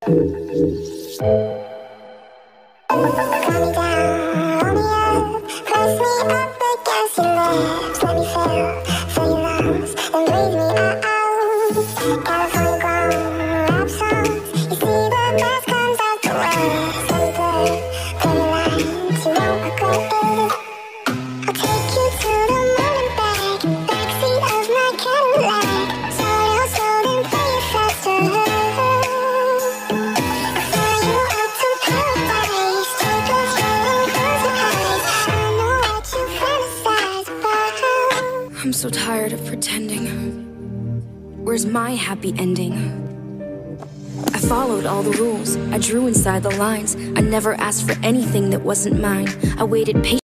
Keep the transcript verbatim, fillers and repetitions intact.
I'm so tired of pretending. Where's my happy ending? I followed all the rules. I drew inside the lines. I never asked for anything that wasn't mine. I waited patiently.